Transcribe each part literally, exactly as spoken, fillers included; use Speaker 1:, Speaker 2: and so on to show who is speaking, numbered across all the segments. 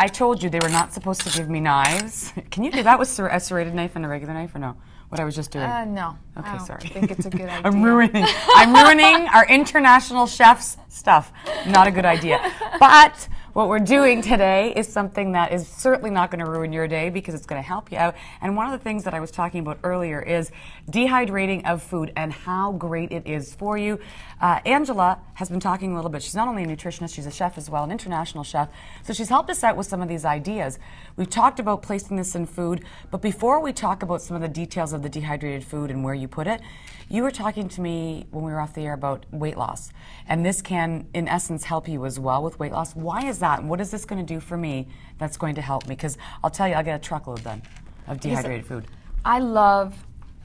Speaker 1: I told you they were not supposed to give me knives. Can you do that with ser a serrated knife and a regular knife, or no? What I was just doing?
Speaker 2: Uh, no.
Speaker 1: Okay,
Speaker 2: I don't
Speaker 1: sorry.
Speaker 2: think it's a good idea.
Speaker 1: I'm ruining. I'm ruining our international chefs' stuff. Not a good idea. But what we're doing today is something that is certainly not going to ruin your day because it's going to help you out. And one of the things that I was talking about earlier is dehydrating of food and how great it is for you. Uh, Angela has been talking a little bit. She's not only a nutritionist, she's a chef as well, an international chef. So she's helped us out with some of these ideas. We've talked about placing this in food, but before we talk about some of the details of the dehydrated food and where you put it, you were talking to me when we were off the air about weight loss. And this can, in essence, help you as well with weight loss. Why is that? What is this going to do for me that's going to help me? Because I'll tell you, I'll get a truckload then of dehydrated food.
Speaker 2: I love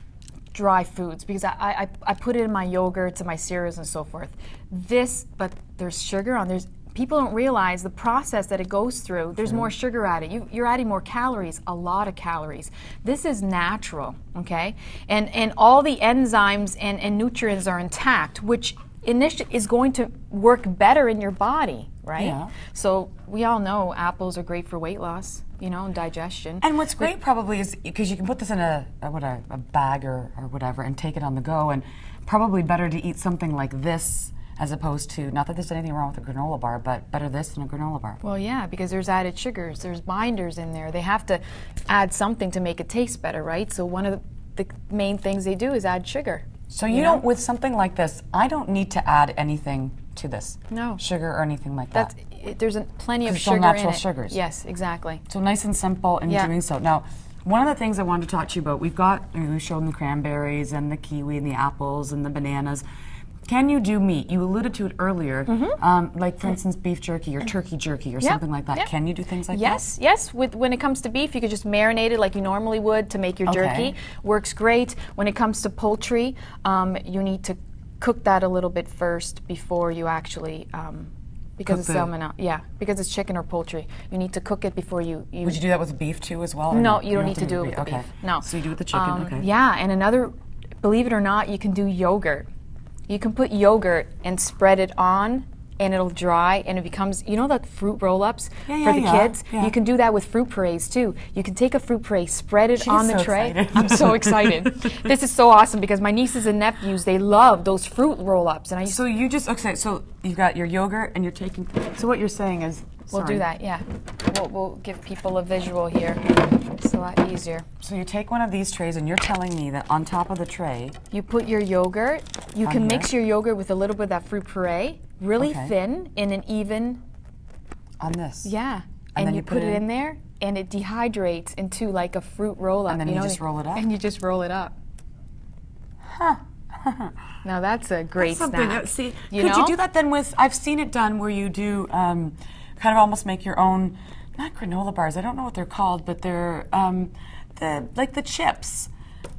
Speaker 2: dry foods because I, I, I put it in my yogurts and my cereals and so forth. This, but there's sugar on, there's, people don't realize the process that it goes through. There's more sugar added. You, you're adding more calories, a lot of calories. This is natural, okay? And, and all the enzymes and, and nutrients are intact, which initially is going to work better in your body, right?
Speaker 1: Yeah.
Speaker 2: So we all know apples are great for weight loss, you know, and digestion.
Speaker 1: And what's great probably is because you can put this in a, a what a, a bag or, or whatever and take it on the go, and probably better to eat something like this as opposed to, not that there's anything wrong with a granola bar, but better this than a granola bar.
Speaker 2: Well, yeah, because there's added sugars, there's binders in there. They have to add something to make it taste better, right? So one of the, the main things they do is add sugar.
Speaker 1: So you,
Speaker 2: you
Speaker 1: don't,
Speaker 2: know?
Speaker 1: with something like this, I don't need to add anything to this.
Speaker 2: No.
Speaker 1: Sugar or anything like that.
Speaker 2: That's, it, there's a, plenty of
Speaker 1: It's all
Speaker 2: sugar
Speaker 1: natural
Speaker 2: in it.
Speaker 1: sugars.
Speaker 2: Yes, exactly.
Speaker 1: So nice and simple in
Speaker 2: Yeah.
Speaker 1: doing so. Now, one of the things I wanted to talk to you about, we've got, I mean, we've shown the cranberries and the kiwi and the apples and the bananas. Can you do meat? You alluded to it earlier, mm-hmm. um, like for instance beef jerky or turkey jerky or
Speaker 2: Yep.
Speaker 1: something like that.
Speaker 2: Yep.
Speaker 1: Can you do things like
Speaker 2: yes,
Speaker 1: that?
Speaker 2: Yes, yes. With, when it comes to beef, you could just marinate it like you normally would to make your
Speaker 1: Okay.
Speaker 2: jerky. Works great. When it comes to poultry, um, you need to cook that a little bit first before you actually, um, because
Speaker 1: Cook
Speaker 2: it's
Speaker 1: the-
Speaker 2: salmonella. Yeah, because it's chicken or poultry. You need to cook it before you. you
Speaker 1: Would you do that with beef too as well? or
Speaker 2: No,
Speaker 1: not?
Speaker 2: you don't need to
Speaker 1: have
Speaker 2: do it with the
Speaker 1: okay.
Speaker 2: beef. No.
Speaker 1: So you do it with the chicken,
Speaker 2: Um,
Speaker 1: okay.
Speaker 2: Yeah, and another, believe it or not, you can do yogurt. You can put yogurt and spread it on, and it'll dry, and it becomes, you know, the fruit roll-ups
Speaker 1: Yeah,
Speaker 2: for
Speaker 1: yeah,
Speaker 2: the
Speaker 1: yeah,
Speaker 2: kids?
Speaker 1: yeah.
Speaker 2: You can do that with fruit purees too. You can take a fruit puree, spread it
Speaker 1: She's
Speaker 2: on the
Speaker 1: so
Speaker 2: tray.
Speaker 1: excited.
Speaker 2: I'm so excited. This is so awesome because my nieces and nephews, they love those fruit roll-ups, and I used
Speaker 1: So you just, okay, so you've got your yogurt and you're taking, so what you're saying is,
Speaker 2: We'll
Speaker 1: sorry.
Speaker 2: do that, yeah. We'll, we'll give people a visual here. It's a lot easier.
Speaker 1: So you take one of these trays and you're telling me that on top of the tray,
Speaker 2: You put your yogurt. You
Speaker 1: On
Speaker 2: can
Speaker 1: here?
Speaker 2: mix your yogurt with a little bit of that fruit puree, really
Speaker 1: Okay.
Speaker 2: thin in an even,
Speaker 1: on this.
Speaker 2: yeah.
Speaker 1: And
Speaker 2: And,
Speaker 1: then
Speaker 2: you,
Speaker 1: you
Speaker 2: put,
Speaker 1: put
Speaker 2: it
Speaker 1: it
Speaker 2: in,
Speaker 1: in?
Speaker 2: there, and it dehydrates into like a fruit roll-up.
Speaker 1: And then you
Speaker 2: know,
Speaker 1: just roll it up?
Speaker 2: And you just roll it up.
Speaker 1: Huh.
Speaker 2: Now that's a great
Speaker 1: That's something
Speaker 2: snack.
Speaker 1: that- see,
Speaker 2: You
Speaker 1: could
Speaker 2: know?
Speaker 1: you do that then with, I've seen it done where you do um, kind of almost make your own, not granola bars, I don't know what they're called, but they're um, the like the chips.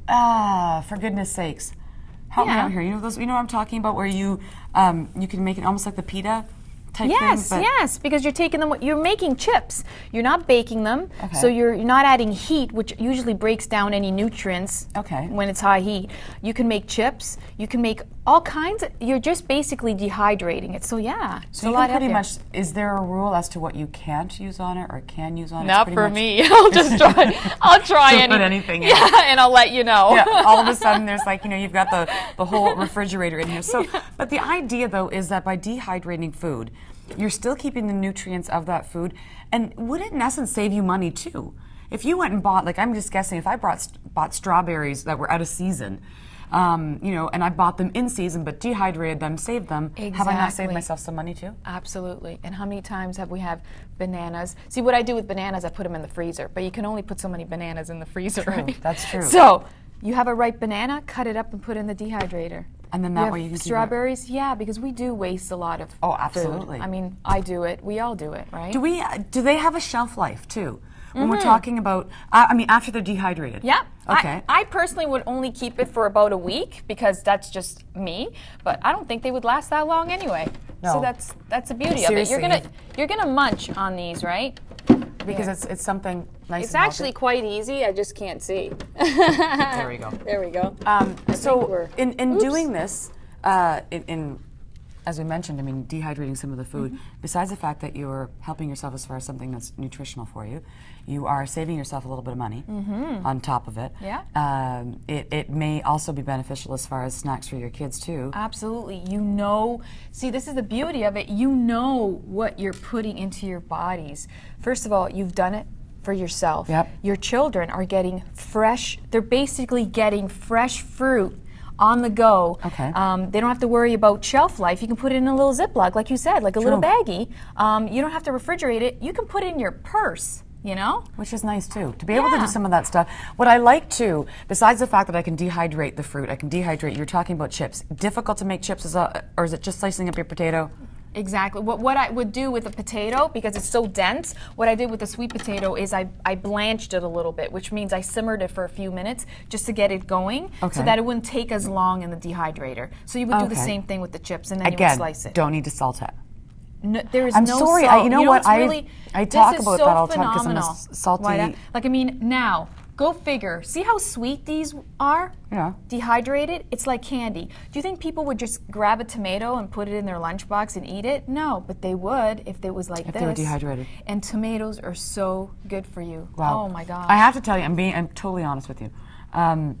Speaker 1: Ah, for goodness sakes. Help me
Speaker 2: Yeah.
Speaker 1: out here. You know those, you know what I'm talking about, where you um, you can make it almost like the pita type
Speaker 2: Yes,
Speaker 1: thing? but-
Speaker 2: yes, because you're taking them, you're making chips. You're not baking them,
Speaker 1: Okay.
Speaker 2: so you're, you're not adding heat, which usually breaks down any nutrients
Speaker 1: Okay.
Speaker 2: when it's high heat. You can make chips, you can make all kinds of, you're just basically dehydrating it. So yeah, it's
Speaker 1: So
Speaker 2: a
Speaker 1: you
Speaker 2: lot
Speaker 1: can pretty
Speaker 2: healthier.
Speaker 1: much, is there a rule as to what you can't use on it or can use on it? It's
Speaker 2: Not
Speaker 1: pretty
Speaker 2: for
Speaker 1: much-
Speaker 2: me. I'll just try. I'll try
Speaker 1: Just
Speaker 2: any,
Speaker 1: put anything in.
Speaker 2: Yeah, and I'll let you know.
Speaker 1: Yeah, all of a sudden there's like, you know, you've got the, the whole refrigerator in here. So, but the idea though is that by dehydrating food, you're still keeping the nutrients of that food, and would it in essence save you money too? If you went and bought, like I'm just guessing, if I brought, bought strawberries that were out of season, um, you know, and I bought them in season but dehydrated them, saved them, have I not saved
Speaker 2: Exactly.
Speaker 1: myself some money too?
Speaker 2: Absolutely. And how many times have we have bananas? See, what I do with bananas, I put them in the freezer, but you can only put so many bananas in the freezer,
Speaker 1: True,
Speaker 2: right?
Speaker 1: that's true.
Speaker 2: So, you have a ripe banana, cut it up and put it in the dehydrator.
Speaker 1: And then
Speaker 2: You
Speaker 1: that
Speaker 2: have
Speaker 1: way you can keep it-
Speaker 2: strawberries, yeah, because we do waste a lot of
Speaker 1: Oh,
Speaker 2: food.
Speaker 1: absolutely.
Speaker 2: I mean, I do it. We all do it, right?
Speaker 1: Do we? uh, Do they have a shelf life too? When we're talking about, uh, I mean, after they're dehydrated.
Speaker 2: Yeah.
Speaker 1: Okay.
Speaker 2: I, I personally would only keep it for about a week because that's just me. But I don't think they would last that long anyway.
Speaker 1: No.
Speaker 2: So that's that's the beauty of it.
Speaker 1: Seriously.
Speaker 2: You're gonna you're gonna munch on these, right?
Speaker 1: Because
Speaker 2: Yeah.
Speaker 1: it's it's something nice.
Speaker 2: It's
Speaker 1: and
Speaker 2: actually
Speaker 1: healthy.
Speaker 2: quite easy. I just can't see.
Speaker 1: There we go.
Speaker 2: There we go.
Speaker 1: Um,
Speaker 2: think
Speaker 1: so
Speaker 2: we're-
Speaker 1: in in
Speaker 2: Oops.
Speaker 1: doing this, uh, in, in as we mentioned, I mean, dehydrating some of the food,
Speaker 2: Mm-hmm.
Speaker 1: besides the fact that you're helping yourself as far as something that's nutritional for you, you are saving yourself a little bit of money
Speaker 2: Mm-hmm.
Speaker 1: on top of it.
Speaker 2: Yeah.
Speaker 1: Um, it. It may also be beneficial as far as snacks for your kids, too.
Speaker 2: Absolutely. You know, see, this is the beauty of it. You know what you're putting into your bodies. First of all, you've done it for yourself.
Speaker 1: Yep.
Speaker 2: Your children are getting fresh, they're basically getting fresh fruit on the go.
Speaker 1: Okay.
Speaker 2: Um, they don't have to worry about shelf life. You can put it in a little Ziploc, like you said, like a little
Speaker 1: True.
Speaker 2: baggie. Um, you don't have to refrigerate it. You can put it in your purse, you know?
Speaker 1: Which is nice too, to be able to
Speaker 2: Yeah.
Speaker 1: do some of that stuff. What I like too, besides the fact that I can dehydrate the fruit, I can dehydrate, you're talking about chips. Difficult to make chips, as a, or is it just slicing up your potato?
Speaker 2: Exactly. What, what I would do with a potato, because it's so dense, what I did with the sweet potato is I, I blanched it a little bit, which means I simmered it for a few minutes just to get it going
Speaker 1: Okay.
Speaker 2: so that it wouldn't take as long in the dehydrator. So you would do the
Speaker 1: Okay.
Speaker 2: same thing with the chips and then you would
Speaker 1: Again,
Speaker 2: slice it.
Speaker 1: don't need to salt it.
Speaker 2: No, there is
Speaker 1: I'm
Speaker 2: no
Speaker 1: sorry,
Speaker 2: salt.
Speaker 1: I- you know what,
Speaker 2: what's
Speaker 1: I-
Speaker 2: really,
Speaker 1: I
Speaker 2: this
Speaker 1: talk
Speaker 2: is
Speaker 1: about
Speaker 2: so
Speaker 1: that all the time 'cause I'm a
Speaker 2: phenomenal.
Speaker 1: s- salty-
Speaker 2: Why that- Like, I mean, now, go figure. See how sweet these are?
Speaker 1: Yeah.
Speaker 2: Dehydrated? It's like candy. Do you think people would just grab a tomato and put it in their lunchbox and eat it? No, but they would if it was like
Speaker 1: If
Speaker 2: this.
Speaker 1: they were dehydrated.
Speaker 2: And tomatoes are so good for you.
Speaker 1: Wow.
Speaker 2: Oh my gosh.
Speaker 1: I have to tell you, I'm being, I'm totally honest with you. Um,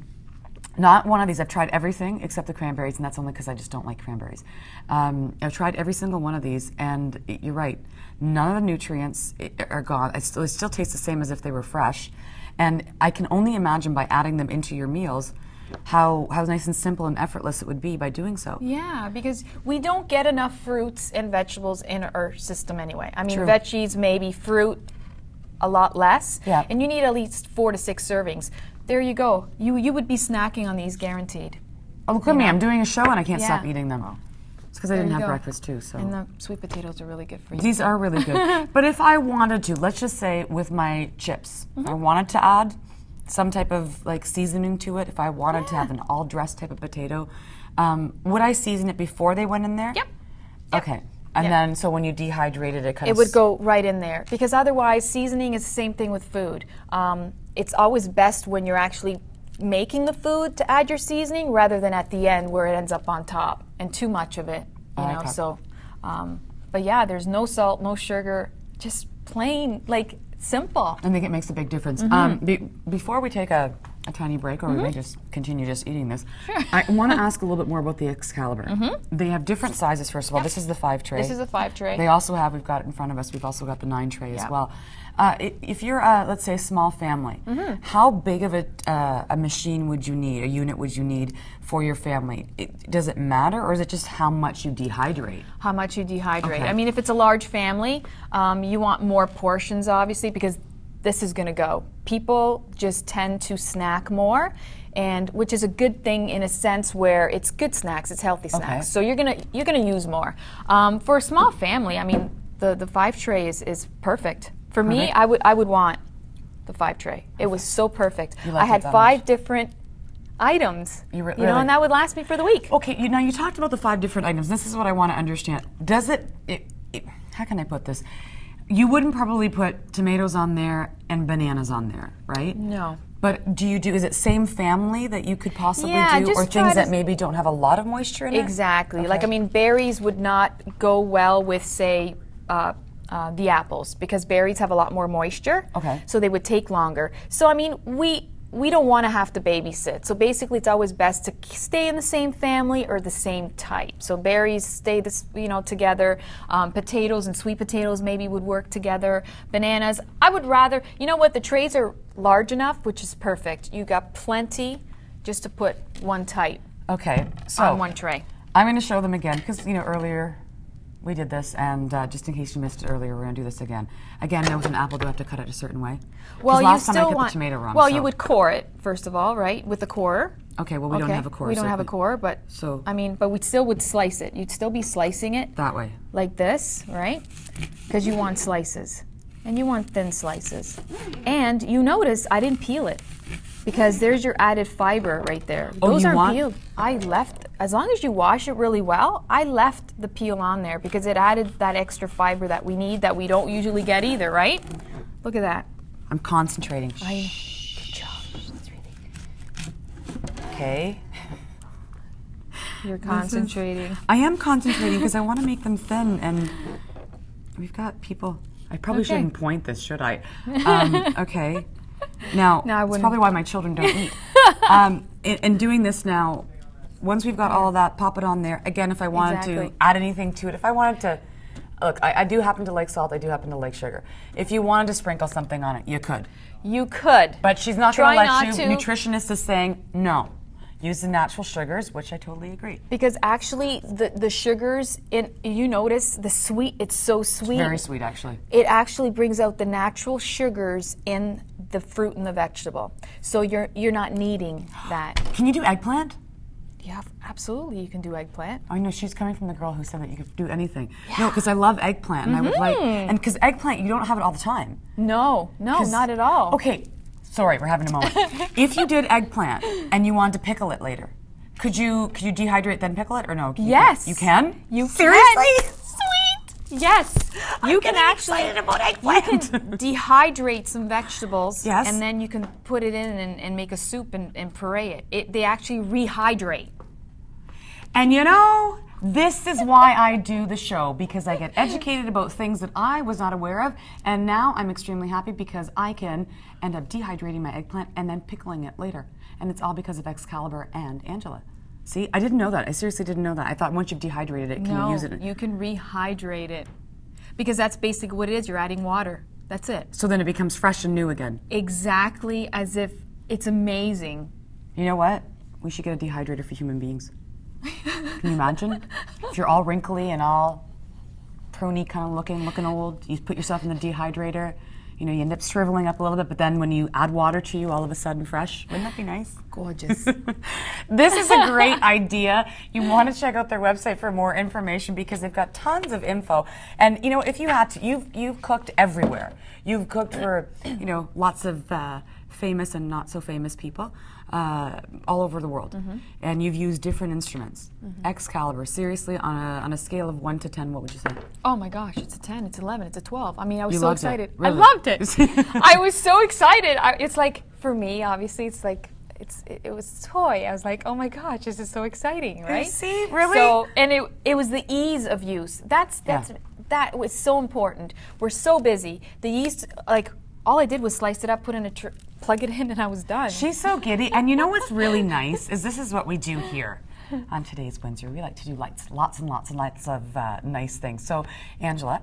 Speaker 1: not one of these. I've tried everything except the cranberries, and that's only because I just don't like cranberries. Um, I've tried every single one of these, and it- you're right. None of the nutrients i- are gone. It still, it still tastes the same as if they were fresh. And I can only imagine by adding them into your meals how, how nice and simple and effortless it would be by doing so.
Speaker 2: Yeah, because we don't get enough fruits and vegetables in our system anyway. I mean,
Speaker 1: True.
Speaker 2: veggies, maybe fruit, a lot less.
Speaker 1: Yeah.
Speaker 2: And you need at least four to six servings. There you go. You you would be snacking on these guaranteed.
Speaker 1: Oh, look at me.
Speaker 2: know?
Speaker 1: I'm doing a show and I can't stop
Speaker 2: Yeah.
Speaker 1: eating them.
Speaker 2: Oh.
Speaker 1: It's because I
Speaker 2: There
Speaker 1: didn't
Speaker 2: you
Speaker 1: have
Speaker 2: go.
Speaker 1: breakfast too. So.
Speaker 2: And the sweet potatoes are really good for you.
Speaker 1: These are really good. But if I wanted to, let's just say with my chips, if
Speaker 2: Mm-hmm.
Speaker 1: I wanted to add some type of like seasoning to it, if I wanted to
Speaker 2: Yeah.
Speaker 1: have an all dressed type of potato, um, would I season it before they went in there?
Speaker 2: Yep. Yep.
Speaker 1: Okay. And
Speaker 2: Yep.
Speaker 1: then, so when you dehydrated it, kind
Speaker 2: It
Speaker 1: of
Speaker 2: would go right in there because otherwise seasoning is the same thing with food. Um, it's always best when you're actually making the food to add your seasoning rather than at the end where it ends up on top and too much of it, you know.
Speaker 1: Okay.
Speaker 2: So, um, but yeah, there's no salt, no sugar, just plain like simple.
Speaker 1: I think it makes a big difference.
Speaker 2: Mm-hmm.
Speaker 1: Um, be, before we take a, a tiny break, or we may just continue just eating this, I want to ask a little bit more about the Excalibur. They have different sizes, first of all. This is the five tray.
Speaker 2: Mm-hmm. This is a five tray.
Speaker 1: They also have, we've got it in front of us, we've also got the nine tray as
Speaker 2: Yeah.
Speaker 1: well. Uh, i- if you're, uh, let's say, a small family,
Speaker 2: Mm-hmm.
Speaker 1: how big of a, uh, a machine would you need, a unit would you need for your family? It, does it matter, or is it just how much you dehydrate?
Speaker 2: How much you dehydrate.
Speaker 1: Okay.
Speaker 2: I mean, if it's a large family, um, you want more portions, obviously, because this is going to go. People just tend to snack more, and which is a good thing in a sense where it's good snacks, it's healthy snacks.
Speaker 1: Okay.
Speaker 2: So you're gonna you're gonna use more. Um, for a small family, I mean, the the five tray is, is perfect. For me,
Speaker 1: Perfect.
Speaker 2: I would I would want the five tray. It was so perfect.
Speaker 1: You liked
Speaker 2: I had
Speaker 1: it that
Speaker 2: five
Speaker 1: much.
Speaker 2: different items.
Speaker 1: You re-
Speaker 2: know,
Speaker 1: really?
Speaker 2: and that would last me for the week.
Speaker 1: Okay, you know, you talked about the five different items. This is what I want to understand. Does it, it, it, how can I put this? You wouldn't probably put tomatoes on there and bananas on there, right?
Speaker 2: No.
Speaker 1: But do you do, is it same family that you could possibly
Speaker 2: Yeah,
Speaker 1: do,
Speaker 2: just
Speaker 1: or
Speaker 2: try
Speaker 1: things
Speaker 2: to-
Speaker 1: that maybe don't have a lot of moisture in it?
Speaker 2: Exactly. Like, I
Speaker 1: Okay.
Speaker 2: mean, berries would not go well with, say, uh, uh, the apples because berries have a lot more moisture.
Speaker 1: Okay.
Speaker 2: So they would take longer. So, I mean, we we don't want to have to babysit. So basically, it's always best to k- stay in the same family or the same type. So berries stay this, you know, together. Um, potatoes and sweet potatoes maybe would work together. Bananas. I would rather, you know what? The trays are large enough, which is perfect. You got plenty just to put one type
Speaker 1: Okay, so
Speaker 2: on one tray.
Speaker 1: I'm going to show them again because, you know, earlier we did this, and uh, just in case you missed it earlier, we're going to do this again. Again, there was an apple. Do I have to cut it a certain way? 'Cause
Speaker 2: Well,
Speaker 1: last
Speaker 2: you
Speaker 1: time I
Speaker 2: still
Speaker 1: cut
Speaker 2: want
Speaker 1: the tomato wrong.
Speaker 2: Well,
Speaker 1: so-
Speaker 2: you would core it first of all, right? With the corer.
Speaker 1: Okay, well, we don't
Speaker 2: Okay,
Speaker 1: have a core.
Speaker 2: We don't
Speaker 1: so
Speaker 2: have a
Speaker 1: we-
Speaker 2: core, but
Speaker 1: So-
Speaker 2: I mean, but we still would slice it. You'd still be slicing it
Speaker 1: That way.
Speaker 2: like this, right? Because you want slices, and you want thin slices. And you notice I didn't peel it because there's your added fiber right there.
Speaker 1: Oh,
Speaker 2: Those
Speaker 1: you
Speaker 2: aren't
Speaker 1: want-
Speaker 2: peeled. I left. As long as you wash it really well, I left the peel on there because it added that extra fiber that we need that we don't usually get either, right? Look at that.
Speaker 1: I'm concentrating.
Speaker 2: I, good job. That's really
Speaker 1: Okay.
Speaker 2: You're concentrating.
Speaker 1: I am concentrating because I want to make them thin, and we've got people. I probably
Speaker 2: Okay.
Speaker 1: shouldn't point this, should I? Um, okay. Now,
Speaker 2: No, I
Speaker 1: it's
Speaker 2: wouldn't.
Speaker 1: probably why my children don't eat. um, in, in doing this now, once we've got all of that, pop it on there. Again, if I wanted
Speaker 2: Exactly.
Speaker 1: to add anything to it, if I wanted to, look, I, I do happen to like salt, I do happen to like sugar. If you wanted to sprinkle something on it, you could.
Speaker 2: You could.
Speaker 1: But she's not
Speaker 2: Try
Speaker 1: going to
Speaker 2: not
Speaker 1: let you.
Speaker 2: to.
Speaker 1: Nutritionist is saying no. Use the natural sugars, which I totally agree.
Speaker 2: Because actually, the, the sugars, in you notice the sweet, it's so sweet.
Speaker 1: Very sweet, actually.
Speaker 2: It actually brings out the natural sugars in the fruit and the vegetable. So you're you're not needing that.
Speaker 1: Can you do eggplant?
Speaker 2: Yeah, absolutely, you can do eggplant.
Speaker 1: I know she's coming from the girl who said that you could do anything. No, because I love eggplant, and I would like, and because eggplant, you don't have it all the time.
Speaker 2: No, no,
Speaker 1: 'Cause-
Speaker 2: not at all.
Speaker 1: Okay, sorry, we're having a moment. If you did eggplant and you wanted to pickle it later, could you could you dehydrate then pickle it, or no? Can you-
Speaker 2: Yes.
Speaker 1: You can?
Speaker 2: You
Speaker 1: Seriously?
Speaker 2: can. Sweet. Yes. You
Speaker 1: I'm
Speaker 2: can
Speaker 1: getting
Speaker 2: actually
Speaker 1: excited about
Speaker 2: you
Speaker 1: eggplant.
Speaker 2: can dehydrate some vegetables,
Speaker 1: Yes.
Speaker 2: and then you can put it in and, and make a soup and, and puree it. it. They actually rehydrate.
Speaker 1: And you know, this is why I do the show, because I get educated about things that I was not aware of, and now I'm extremely happy because I can end up dehydrating my eggplant and then pickling it later. And it's all because of Excalibur and Angela. See, I didn't know that. I seriously didn't know that. I thought once you've dehydrated it, can
Speaker 2: no,
Speaker 1: you use it?
Speaker 2: you can rehydrate it. Because that's basically what it is. You're adding water. That's it.
Speaker 1: So then it becomes fresh and new again.
Speaker 2: Exactly as if it's amazing.
Speaker 1: You know what? We should get a dehydrator for human beings. Can you imagine? If you're all wrinkly and all pruny kind of looking, looking old, you put yourself in the dehydrator, you know, you end up shriveling up a little bit, but then when you add water to you, all of a sudden fresh. Wouldn't that be nice?
Speaker 2: Gorgeous.
Speaker 1: This is a great idea. You want to check out their website for more information because they've got tons of info. And you know, if you had to, you've you've cooked everywhere. You've cooked for, you know, lots of uh, famous and not so famous people uh, all over the world, mm-hmm. and you've used different instruments. Mm-hmm. Excalibur, seriously, on a on a scale of one to ten, what would you say?
Speaker 2: Oh my gosh, it's a ten, it's eleven, it's a twelve. I mean, I was
Speaker 1: You
Speaker 2: so
Speaker 1: loved it.
Speaker 2: excited.
Speaker 1: Really?
Speaker 2: I loved it. I was so excited. I, it's like, for me, obviously, it's like, it's it, it was a toy. I was like, oh my gosh, this is so exciting, right?
Speaker 1: See, really?
Speaker 2: So, and it it was the ease of use. That's that's
Speaker 1: Yeah.
Speaker 2: that was so important. We're so busy. The yeast, like, all I did was slice it up, put in a tr- plug it in, and I was done.
Speaker 1: She's so giddy. And you know what's really nice is this is what we do here on today's Windsor. We like to do lots, lots and lots and lots of uh, nice things. So, Angela,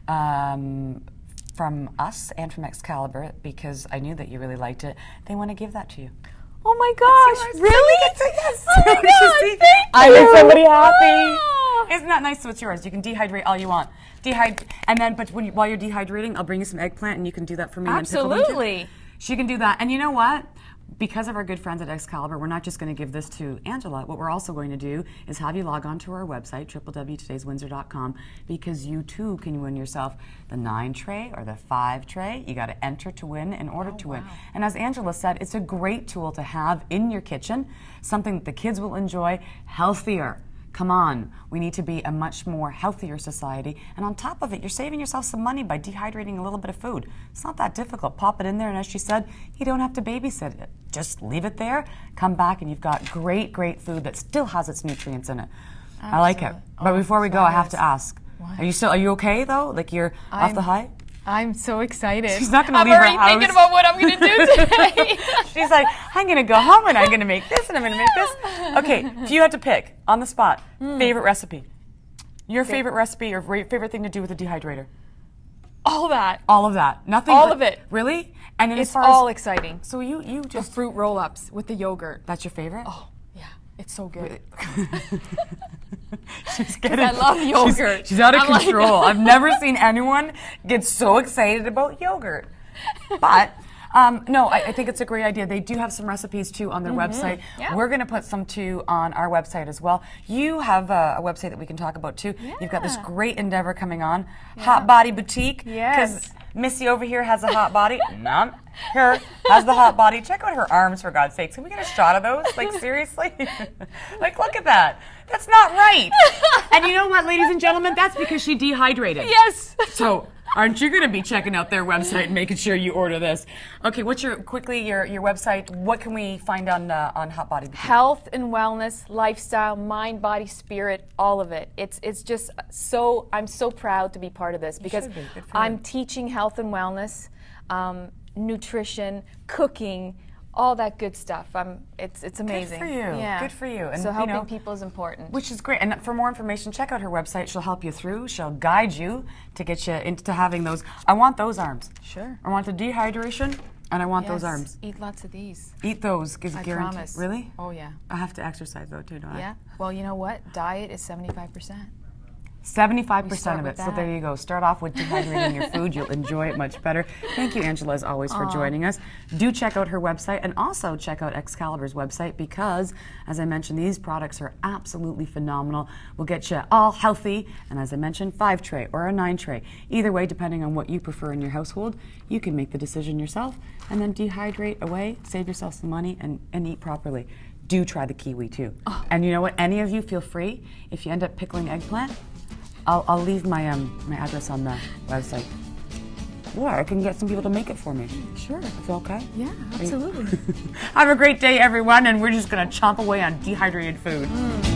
Speaker 1: um, from us and from Excalibur, because I knew that you really liked it, they want to give that to you.
Speaker 2: Oh my gosh,
Speaker 1: yours.
Speaker 2: really?
Speaker 1: Yes.
Speaker 2: Oh my God,
Speaker 1: See?
Speaker 2: thank
Speaker 1: I made
Speaker 2: you.
Speaker 1: somebody happy.
Speaker 2: Oh.
Speaker 1: Isn't that nice? So it's yours. You can dehydrate all you want. Dehydrate, and then, but when you, while you're dehydrating, I'll bring you some eggplant, and you can do that for me. And then pickle them too.
Speaker 2: Absolutely.
Speaker 1: She can do that. And you know what? Because of our good friends at Excalibur, we're not just going to give this to Angela. What we're also going to do is have you log on to our website, w w w dot todays windsor dot com, because you too can win yourself the nine tray or the five tray. You got to enter to win in order
Speaker 2: Oh,
Speaker 1: to win.
Speaker 2: wow.
Speaker 1: And as Angela said, it's a great tool to have in your kitchen, something that the kids will enjoy, healthier. Come on, we need to be a much more healthier society. And on top of it, you're saving yourself some money by dehydrating a little bit of food. It's not that difficult. Pop it in there, and as she said, you don't have to babysit it. Just leave it there, come back, and you've got great, great food that still has its nutrients in it. I like it.
Speaker 2: Absolutely.
Speaker 1: But
Speaker 2: Oh,
Speaker 1: before we go, I have to
Speaker 2: fabulous.
Speaker 1: ask. Are you still, are you okay though? Like you're off
Speaker 2: I'm-
Speaker 1: the high?
Speaker 2: I'm so excited.
Speaker 1: She's not gonna
Speaker 2: I'm
Speaker 1: leave her
Speaker 2: already thinking
Speaker 1: house.
Speaker 2: about what I'm going to do today.
Speaker 1: She's like, I'm gonna go home and I'm gonna make this and I'm gonna make this. Okay, if you had to pick on the spot, favorite recipe, your favorite recipe or ra- favorite thing to do with a dehydrator,
Speaker 2: All that.
Speaker 1: all of that, nothing.
Speaker 2: All
Speaker 1: but-
Speaker 2: of it.
Speaker 1: Really? And then
Speaker 2: It's
Speaker 1: as far
Speaker 2: all
Speaker 1: as,
Speaker 2: exciting.
Speaker 1: so you you
Speaker 2: The
Speaker 1: just
Speaker 2: fruit roll-ups with the yogurt.
Speaker 1: that's your favorite?
Speaker 2: Oh, yeah. It's so good.
Speaker 1: She's getting,
Speaker 2: I love
Speaker 1: she's-
Speaker 2: yogurt.
Speaker 1: She's, out of
Speaker 2: I'm like-
Speaker 1: control. I've never seen anyone get so excited about yogurt. But um, no, I, I think it's a great idea. They do have some recipes too on their website.
Speaker 2: Yeah.
Speaker 1: We're going to put some too on our website as well. You have a, a website that we can talk about too. You've got this
Speaker 2: Yeah.
Speaker 1: great endeavor coming on, Hot Body Boutique.
Speaker 2: Yes.
Speaker 1: Missy over here has a hot body. Mom here has the hot body. Check out her arms, for God's sakes. Can we get a shot of those? Like, seriously? Like, look at that. That's not right. And you know what, ladies and gentlemen? That's because she dehydrated.
Speaker 2: Yes.
Speaker 1: So Aren't you going to be checking out their website and making sure you order this? Okay, what's your quickly your your website? What can we find on uh, on Hot Body Bikini?
Speaker 2: Health and wellness, lifestyle, mind, body, spirit, all of it. It's it's just so I'm so proud to be part of this because
Speaker 1: should be. Good for
Speaker 2: I'm
Speaker 1: you.
Speaker 2: teaching health and wellness, um, nutrition, cooking, all that good stuff. I'm it's it's amazing.
Speaker 1: Good for you.
Speaker 2: Yeah.
Speaker 1: Good for you. And
Speaker 2: so
Speaker 1: you
Speaker 2: helping
Speaker 1: know,
Speaker 2: people is important.
Speaker 1: Which is great. And for more information, check out her website. She'll help you through. She'll guide you to get you into having those. I want those arms.
Speaker 2: Sure.
Speaker 1: I want the dehydration, and I want those
Speaker 2: Yes,
Speaker 1: arms.
Speaker 2: Eat lots of these.
Speaker 1: Eat those. Give
Speaker 2: I
Speaker 1: guarantee.
Speaker 2: promise.
Speaker 1: Really?
Speaker 2: Oh yeah.
Speaker 1: I have to exercise though too, don't I?
Speaker 2: Yeah. Well, you know what? Diet is seventy-five percent.
Speaker 1: seventy-five percent
Speaker 2: start
Speaker 1: of it.
Speaker 2: with
Speaker 1: So
Speaker 2: that.
Speaker 1: there you go. Start off with dehydrating your food. You'll enjoy it much better. Thank you, Angela, as always, for joining us. Do check out her website and also check out Excalibur's website because, as I mentioned, these products are absolutely phenomenal. Will get you all healthy. And as I mentioned, five tray or a nine tray. Either way, depending on what you prefer in your household, you can make the decision yourself and then dehydrate away, save yourself some money, and, and eat properly. Do try the kiwi too.
Speaker 2: Oh.
Speaker 1: And you know what? Any of you feel free. If you end up pickling eggplant, I'll, I'll leave my um my address on the website. Yeah, I can get some people to make it for me.
Speaker 2: Sure.
Speaker 1: Is that okay?
Speaker 2: Yeah, absolutely.
Speaker 1: Have a great day, everyone, and we're just gonna chomp away on dehydrated food.
Speaker 2: Mm.